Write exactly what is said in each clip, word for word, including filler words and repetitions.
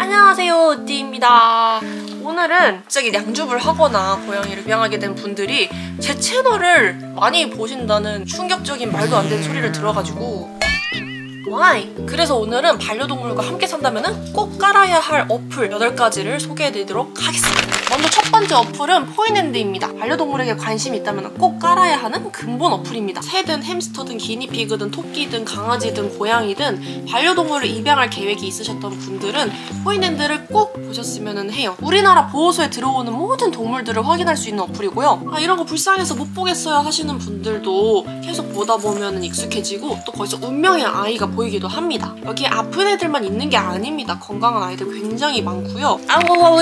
안녕하세요, 으띠입니다. 오늘은 갑자기 양줍을 하거나 고양이를 입양하게 된 분들이 제 채널을 많이 보신다는 충격적인 말도 안 되는 소리를 들어가지고 Why? 그래서 오늘은 반려동물과 함께 산다면 꼭 깔아야 할 어플 여덟 가지를 소개해드리도록 하겠습니다. 먼저 첫 번째 어플은 포인핸드입니다. 반려동물에게 관심이 있다면 꼭 깔아야 하는 근본 어플입니다. 새든 햄스터든 기니피그든 토끼든 강아지든 고양이든 반려동물을 입양할 계획이 있으셨던 분들은 포인핸드를 꼭 보셨으면 해요. 우리나라 보호소에 들어오는 모든 동물들을 확인할 수 있는 어플이고요. 아, 이런 거 불쌍해서 못 보겠어요 하시는 분들도 계속 보다 보면 익숙해지고 또 거기서 운명의 아이가 보이기도 합니다. 여기 아픈 애들만 있는 게 아닙니다. 건강한 아이들 굉장히 많고요. 아우 아우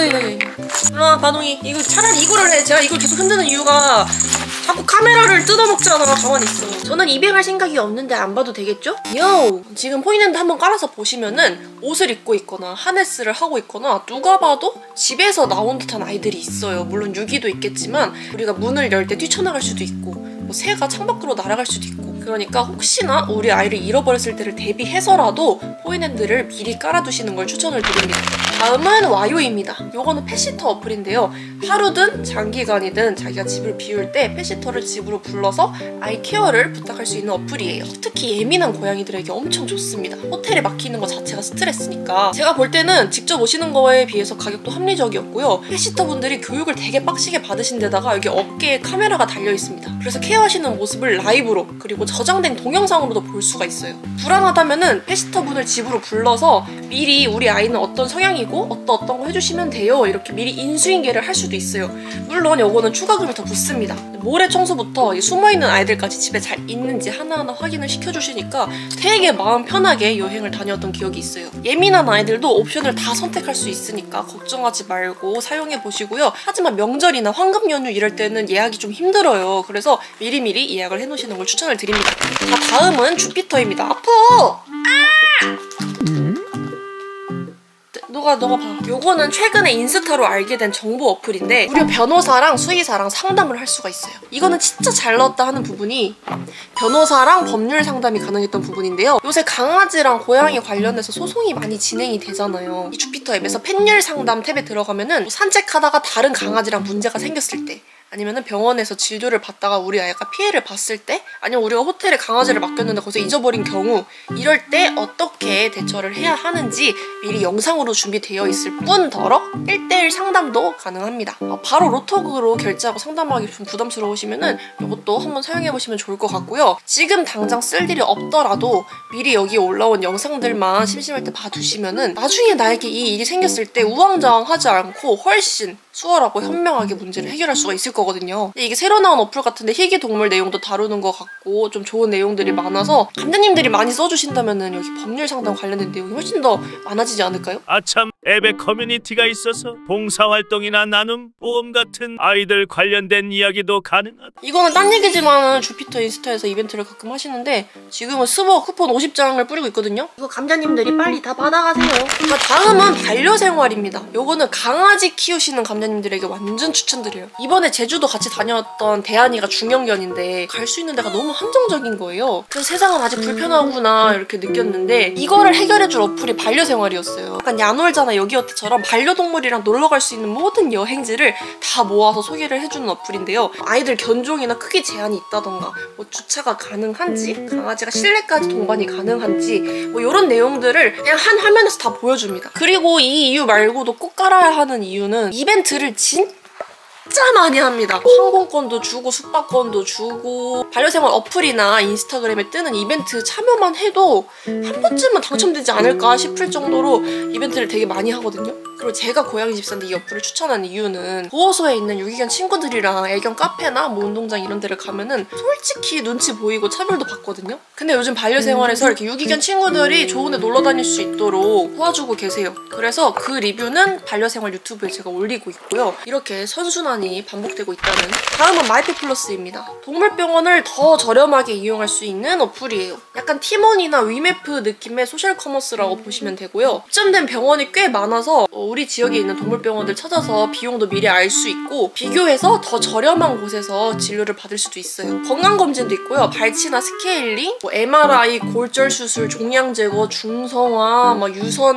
아 바동이 이거 차라리 이거를 해. 제가 이걸 계속 흔드는 이유가 자꾸 카메라를 뜯어먹잖아. 가만히 있어. 저는 입양할 생각이 없는데 안 봐도 되겠죠? 요! 지금 포인핸드 한번 깔아서 보시면은 옷을 입고 있거나 하네스를 하고 있거나 누가 봐도 집에서 나온 듯한 아이들이 있어요. 물론 유기도 있겠지만 우리가 문을 열 때 뛰쳐나갈 수도 있고 뭐 새가 창밖으로 날아갈 수도 있고 그러니까 혹시나 우리 아이를 잃어버렸을 때를 대비해서라도 포인핸드를 미리 깔아두시는 걸 추천을 드립니다. 다음은 와요입니다. 요거는 펫시터 어플인데요. 하루든 장기간이든 자기가 집을 비울 때 펫시터를 집으로 불러서 아이 케어를 부탁할 수 있는 어플이에요. 특히 예민한 고양이들에게 엄청 좋습니다. 호텔에 막히는 거 자체가 스트레스니까 제가 볼 때는 직접 오시는 거에 비해서 가격도 합리적이었고요. 펫시터 분들이 교육을 되게 빡시게 받으신 데다가 여기 어깨에 카메라가 달려 있습니다. 그래서 케어하시는 모습을 라이브로 그리고 저장된 동영상으로도 볼 수가 있어요. 불안하다면은 펫시터 분을 집으로 불러서 미리 우리 아이는 어떤 성향이고 어떤 어떤 거 해주시면 돼요. 이렇게 미리 인수인계를 할 수도 있어요. 물론 요거는 추가금이 더 붙습니다. 모래 청소부터 숨어있는 아이들까지 집에 잘 있는지 하나하나 확인을 시켜주시니까 되게 마음 편하게 여행을 다녔던 기억이 있어요. 예민한 아이들도 옵션을 다 선택할 수 있으니까 걱정하지 말고 사용해보시고요. 하지만 명절이나 황금 연휴 이럴 때는 예약이 좀 힘들어요. 그래서 미리미리 예약을 해놓으시는 걸 추천을 드립니다. 자, 다음은 주피터입니다. 아파! 아! 너가 너가 봐. 요거는 최근에 인스타로 알게 된 정보 어플인데 무려 변호사랑 수의사랑 상담을 할 수가 있어요. 이거는 진짜 잘 넣었다 하는 부분이 변호사랑 법률 상담이 가능했던 부분인데요. 요새 강아지랑 고양이 관련해서 소송이 많이 진행이 되잖아요. 이 주피터 앱에서 펫율 상담 탭에 들어가면은 뭐 산책하다가 다른 강아지랑 문제가 생겼을 때 아니면은 병원에서 진료를 받다가 우리 아이가 피해를 봤을 때 아니면 우리가 호텔에 강아지를 맡겼는데 거기서 잊어버린 경우 이럴 때 어떻게 대처를 해야 하는지 미리 영상으로 준비되어 있을 뿐더러 일 대일 상담도 가능합니다. 바로 로톡으로 결제하고 상담하기 좀 부담스러우시면은 이것도 한번 사용해보시면 좋을 것 같고요. 지금 당장 쓸 일이 없더라도 미리 여기 올라온 영상들만 심심할 때 봐두시면은 나중에 나에게 이 일이 생겼을 때 우왕좌왕하지 않고 훨씬 수월하고 현명하게 문제를 해결할 수가 있을 거거든요. 근데 이게 새로 나온 어플 같은데 희귀 동물 내용도 다루는 것 같고 좀 좋은 내용들이 많아서 감독님들이 많이 써주신다면은 여기 법률 상담 관련된 내용이 훨씬 더 많아지지 않을까요? 아참, 앱에 커뮤니티가 있어서 봉사활동이나 나눔, 보험 같은 아이들 관련된 이야기도 가능하다. 이거는 딴 얘기지만 주피터 인스타에서 이벤트를 가끔 하시는데 지금은 스버 쿠폰 오십 장을 뿌리고 있거든요. 이거 감자님들이 빨리 다 받아가세요. 자, 다음은 반려생활입니다. 요거는 강아지 키우시는 감자님들에게 완전 추천드려요. 이번에 제주도 같이 다녀왔던 대한이가 중형견인데 갈 수 있는 데가 너무 한정적인 거예요. 그래서 세상은 아직 불편하구나 이렇게 느꼈는데 이거를 해결해줄 어플이 반려생활이었어요. 약간 야놀자나 여기어트처럼 반려동물이랑 놀러 갈 수 있는 모든 여행지를 다 모아서 소개를 해주는 어플인데요. 아이들 견종이나 크기 제한이 있다던가 뭐 주차가 가능한지 강아지가 실내까지 동반이 가능한지 뭐 이런 내용들을 그냥 한 화면에서 다 보여줍니다. 그리고 이 이유 말고도 꼭 깔아야 하는 이유는 이벤트를 진 진짜 많이 합니다. 항공권도 주고 숙박권도 주고 반려생활 어플이나 인스타그램에 뜨는 이벤트 참여만 해도 한 번쯤은 당첨되지 않을까 싶을 정도로 이벤트를 되게 많이 하거든요. 그리고 제가 고양이 집사인데 이 어플을 추천하는 이유는 보호소에 있는 유기견 친구들이랑 애견 카페나 뭐 운동장 이런 데를 가면은 솔직히 눈치 보이고 차별도 받거든요. 근데 요즘 반려생활에서 이렇게 유기견 친구들이 좋은 데 놀러 다닐 수 있도록 도와주고 계세요. 그래서 그 리뷰는 반려생활 유튜브에 제가 올리고 있고요. 이렇게 선순환이 반복되고 있다는. 다음은 마이펫플러스입니다. 동물병원을 더 저렴하게 이용할 수 있는 어플이에요. 약간 티몬이나 위메프 느낌의 소셜 커머스라고 보시면 되고요. 입점된 병원이 꽤 많아서 우리 우리 지역에 있는 동물병원들 찾아서 비용도 미리 알 수 있고 비교해서 더 저렴한 곳에서 진료를 받을 수도 있어요. 건강검진도 있고요. 발치나 스케일링, 뭐 엠알아이, 골절 수술, 종양 제거, 중성화, 막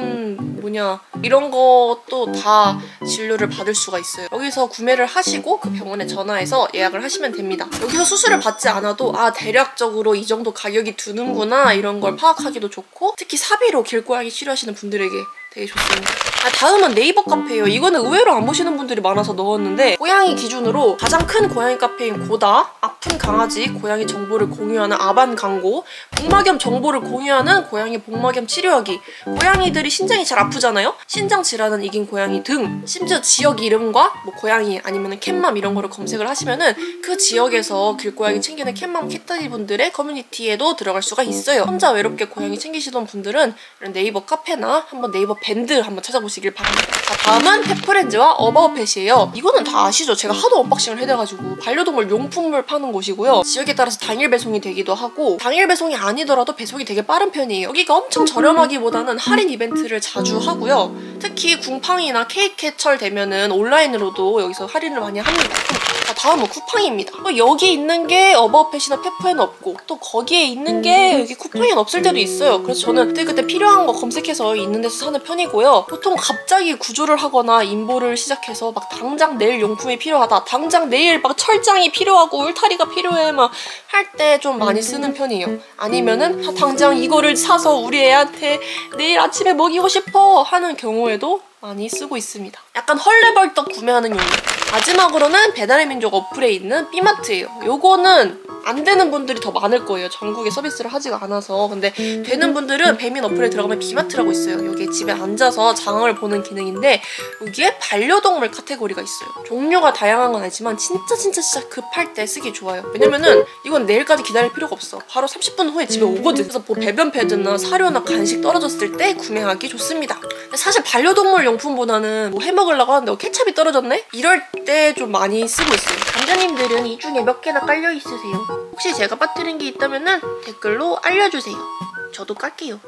유선 뭐냐 이런 것도 다 진료를 받을 수가 있어요. 여기서 구매를 하시고 그 병원에 전화해서 예약을 하시면 됩니다. 여기서 수술을 받지 않아도 아 대략적으로 이 정도 가격이 드는구나 이런 걸 파악하기도 좋고 특히 사비로 길고양이 치료하시는 분들에게 되게 좋습니다. 아, 다음은 네이버 카페예요. 이거는 의외로 안 보시는 분들이 많아서 넣었는데 고양이 기준으로 가장 큰 고양이 카페인 고다, 아픈 강아지 고양이 정보를 공유하는 아반 강고, 복막염 정보를 공유하는 고양이 복막염 치료하기, 고양이들이 신장이 잘 아프잖아요? 신장 질환은 이긴 고양이 등 심지어 지역 이름과 뭐 고양이 아니면 캣맘 이런 거를 검색을 하시면은 그 지역에서 길고양이 챙기는 캣맘 캣다디 분들의 커뮤니티에도 들어갈 수가 있어요. 혼자 외롭게 고양이 챙기시던 분들은 이런 네이버 카페나 한번 네이버 밴드 한번 찾아보시길 바랍니다. 자, 다음은 펫프렌즈와 어바웃펫이에요. 이거는 다 아시죠? 제가 하도 언박싱을 해대가지고 반려동물 용품을 파는 곳이고요. 지역에 따라서 당일 배송이 되기도 하고 당일 배송이 아니더라도 배송이 되게 빠른 편이에요. 여기가 엄청 저렴하기보다는 할인 이벤트를 자주 하고요. 특히 궁팡이나 케이캐철 되면은 온라인으로도 여기서 할인을 많이 합니다. 자, 다음은 쿠팡입니다. 여기 있는 게 어바웃펫이나 페프에는 없고 또 거기에 있는 게 여기 쿠팡에는 없을 때도 있어요. 그래서 저는 그때그때 필요한 거 검색해서 있는 데서 사는 편이고요. 보통 갑자기 구조를 하거나 인보를 시작해서 막 당장 내일 용품이 필요하다, 당장 내일 막 철장이 필요하고 울타리가 필요해 막 할 때 좀 많이 쓰는 편이에요. 아니면은 아, 당장 이거를 사서 우리 애한테 내일 아침에 먹이고 싶어 하는 경우에도 많이 쓰고 있습니다. 약간 헐레벌떡 구매하는 용도. 마지막으로는 배달의 민족 어플에 있는 삐마트예요. 요거는 안 되는 분들이 더 많을 거예요. 전국에 서비스를 하지가 않아서. 근데 되는 분들은 배민 어플에 들어가면 삐마트라고 있어요. 여기에 집에 앉아서 장을 보는 기능인데 여기에 반려동물 카테고리가 있어요. 종류가 다양한 건 아니지만 진짜 진짜 진짜 급할 때 쓰기 좋아요. 왜냐면은 이건 내일까지 기다릴 필요가 없어. 바로 삼십 분 후에 집에 오거든. 그래서 뭐 배변 패드나 사료나 간식 떨어졌을 때 구매하기 좋습니다. 근데 사실 반려동물 용품보다는 뭐 해먹으려고 하는데 어, 케찹이 떨어졌네? 이럴 때 좀 많이 쓰고 있어요. 감자님들은 이 중에 몇 개나 깔려 있으세요? 혹시 제가 빠뜨린 게 있다면은 댓글로 알려주세요. 저도 깔게요.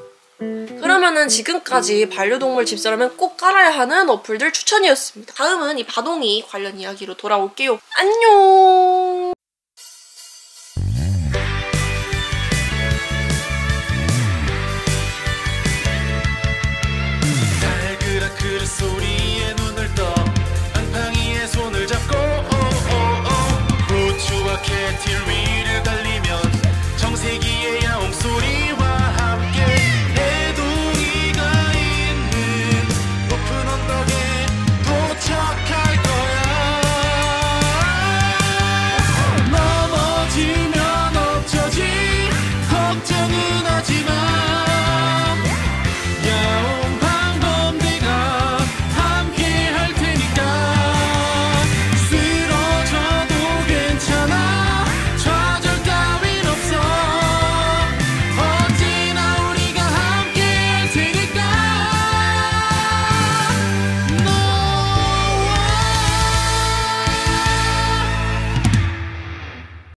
그러면은 지금까지 반려동물 집사라면 꼭 깔아야 하는 어플들 추천이었습니다. 다음은 이 바동이 관련 이야기로 돌아올게요. 안녕!